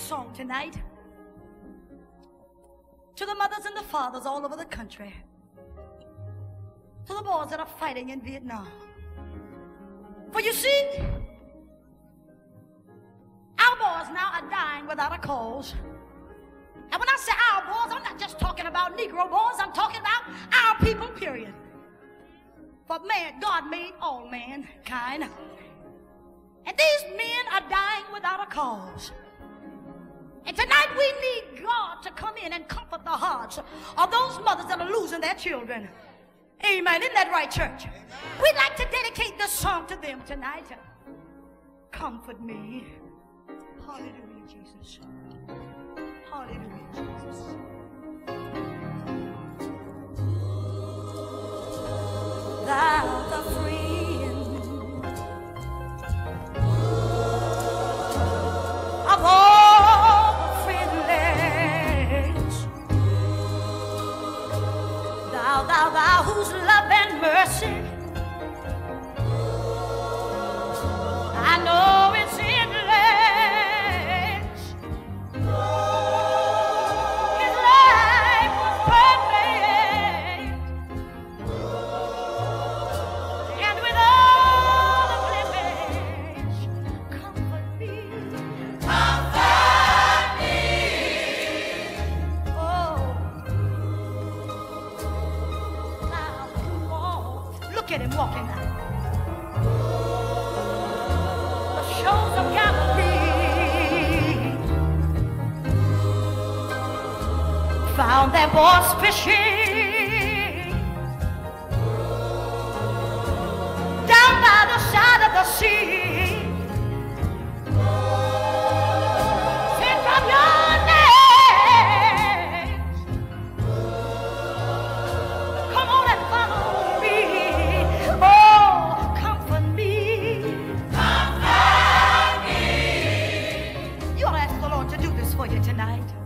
song tonight to the mothers and the fathers all over the country, to the boys that are fighting in Vietnam. For you see, our boys now are dying without a cause. And when I say our boys, I'm not just talking about Negro boys, I'm talking about our people, period. For man, God made all mankind. And these men are dying without a cause. And tonight we need God to come in and comfort the hearts of those mothers that are losing their children. Amen. Isn't that right, church? We'd like to dedicate this song to them tonight. Comfort me. Hallelujah, Jesus. Hallelujah, Jesus. Thou the friend of all friendless, thou whose love and mercy I know it's endless. His life was perfect, and with all the blemish, comfort me. Comfort me. Oh, now walk. Look at him walking now. The shows of Galilee found their boys fishing down by the side of the sea. Sing from your name. Come on and follow me. Oh, comfort me. Comfort me. You ought to ask the Lord to do this for you tonight.